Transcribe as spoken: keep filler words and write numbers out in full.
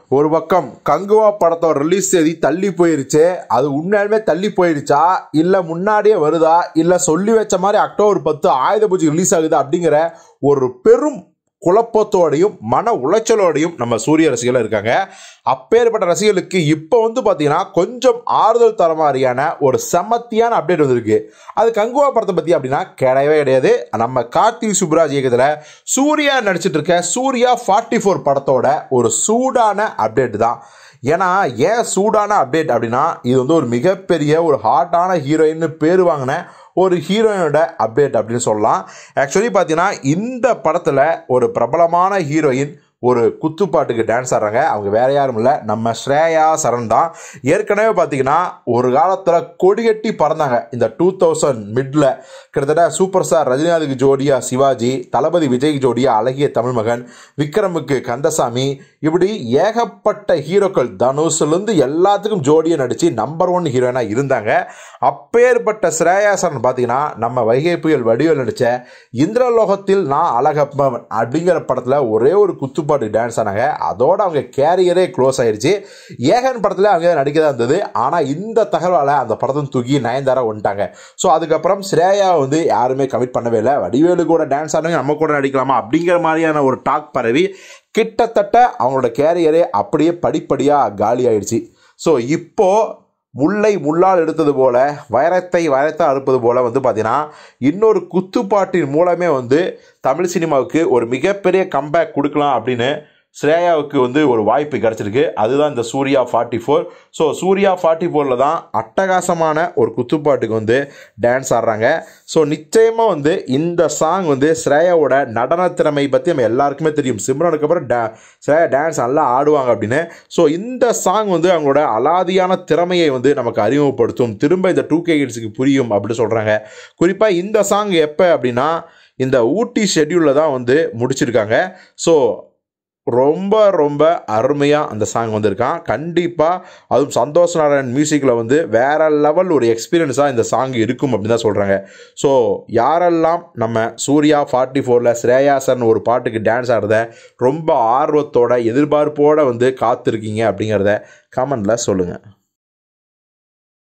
ஒரு பக்கம் கங்குவா படத்தோட ரிலீஸ் தேதி தள்ளி போயிருச்சு. அது உண்மையாலுமே தள்ளி போயிருச்சா இல்லை முன்னாடியே வருதா இல்லை சொல்லி வச்ச மாதிரி அக்டோபர் பத்து ஆயுத பூஜை ரிலீஸ் ஆகுது அப்படிங்கிற ஒரு பெரும் குழப்பத்தோடையும் மன உளைச்சலோடையும் நம்ம சூரிய ரசிகர்கள் இருக்காங்க. அப்பேற்பட்ட ரசிகர்களுக்கு இப்போ வந்து பார்த்தீங்கன்னா கொஞ்சம் ஆறுதல் தர மாதிரியான ஒரு செமத்தியான அப்டேட் வந்திருக்கு. அது கங்குவா படத்தை பற்றி அப்படின்னா கிடையவே கிடையாது. நம்ம கார்த்திக் சுப்ராஜ் இயக்கத்தில் சூர்யா நடிச்சிட்டு இருக்க சூர்யா ஃபார்ட்டி ஃபோர் படத்தோட ஒரு சூடான அப்டேட் தான். ஏன்னா ஏன் சூடான அப்டேட் அப்படின்னா இது வந்து ஒரு மிகப்பெரிய ஒரு ஹாட்டான ஹீரோயின்னு பேர் வாங்கின ஒரு ஹீரோயினோட அப்டேட் அப்படின்னு சொல்லலாம். ஆக்சுவலி பார்த்தீங்கன்னா இந்த படத்தில் ஒரு பிரபலமான ஹீரோயின் ஒரு குத்துப்பாட்டுக்கு டான்ஸ் ஆடுறாங்க. அவங்க வேற யாரும் இல்லை, நம்ம ஸ்ரேயா சரண் தான். ஏற்கனவே பார்த்தீங்கன்னா ஒரு காலத்தில் கொடிகட்டி பறந்தாங்க. இந்த டூ தௌசண்ட் மிட்ல கிட்டத்தட்ட சூப்பர் ஸ்டார் ரஜினிகாந்துக்கு ஜோடியா சிவாஜி, தளபதி விஜய்க்கு ஜோடியா அழகிய தமிழ்மகன், விக்ரமுக்கு கந்தசாமி, இப்படி ஏகப்பட்ட ஹீரோக்கள் தனுஷ்லேருந்து எல்லாத்துக்கும் ஜோடியாக நடித்து நம்பர் ஒன் ஹீரோயினாக இருந்தாங்க. அப்பேற்பட்ட ஸ்ரேயா சரண் பார்த்தீங்கன்னா நம்ம வைகை புயல் வடிவில் நடித்த இந்திரலோகத்தில் நான் அழகப்பவன் அப்படிங்கிற படத்தில் ஒரே ஒரு குத்து பாட்டு டான்ஸ் ஆனாங்க. அதோட அவங்க கேரியரே க்ளோஸ் ஆயிடுச்சு. ஏகன் படத்தில் அவங்க நடிக்க தான் இருந்தது. ஆனால் இந்த தகவலால் அந்த படத்தை தூக்கி நயன்தாரா வந்துட்டாங்க. ஸோ அதுக்கப்புறம் ஸ்ரேயா வந்து யாருமே கமிட் பண்ணவே இல்லை. வடிவேலு கூட டான்ஸ் ஆனவங்க நம்ம கூட நடிக்கலாமா அப்படிங்கிற மாதிரியான ஒரு டாக் பரவி கிட்டத்தட்ட அவங்களோட கேரியரே அப்படியே படிப்படியாக காலி ஆயிடுச்சு. ஸோ இப்போ முல்லை முள்ளால் எடுத்தது போல வைரத்தை வைரத்தை அறுப்பது போல வந்து பார்த்தீங்கன்னா இன்னொரு குத்துப்பாட்டின் மூலமே வந்து தமிழ் சினிமாவுக்கு ஒரு மிகப்பெரிய கம்பேக் கொடுக்கலாம் அப்படின்னு ஸ்ரேயாவுக்கு வந்து ஒரு வாய்ப்பு கிடச்சிருக்கு. அதுதான் இந்த Suriya forty four. So Suriya forty ஃபோரில் தான் அட்டகாசமான ஒரு குத்துப்பாட்டுக்கு வந்து டான்ஸ் ஆடுறாங்க. ஸோ நிச்சயமாக வந்து இந்த சாங் வந்து ஸ்ரேயாவோட நடன திறமை பற்றி நம்ம எல்லாருக்குமே தெரியும். சிம்ரனுக்கு அப்புறம் டா ஸ்ரேயா டான்ஸ் நல்லா ஆடுவாங்க அப்படின்னு. ஸோ இந்த சாங் வந்து அவங்களோட அலாதியான திறமையை வந்து நமக்கு அறிமுகப்படுத்தும், திரும்ப இந்த டூ கே கிட்ஸுக்கு புரியும் அப்படின்னு சொல்கிறாங்க. குறிப்பாக இந்த சாங் எப்போ அப்படின்னா இந்த ஊட்டி ஷெட்யூலில் தான் வந்து முடிச்சிருக்காங்க. ஸோ ரொம்ப ரொம்ப அருமையாக அந்த சாங் வந்திருக்கான். கண்டிப்பாக அதுவும் சந்தோஷ் நாராயண் மியூசிக்கில் வந்து வேற லெவல் ஒரு எக்ஸ்பீரியன்ஸாக இந்த சாங் இருக்கும் அப்படின்னு தான் சொல்கிறாங்க. ஸோ யாரெல்லாம் நம்ம சூர்யா ஃபார்ட்டி ஃபோரில் ஸ்ரேயாசன் ஒரு பாட்டுக்கு டான்ஸ் ஆடுறத ரொம்ப ஆர்வத்தோட எதிர்பார்ப்போடு வந்து காத்திருக்கீங்க அப்படிங்கிறத கமெண்டில் சொல்லுங்கள்.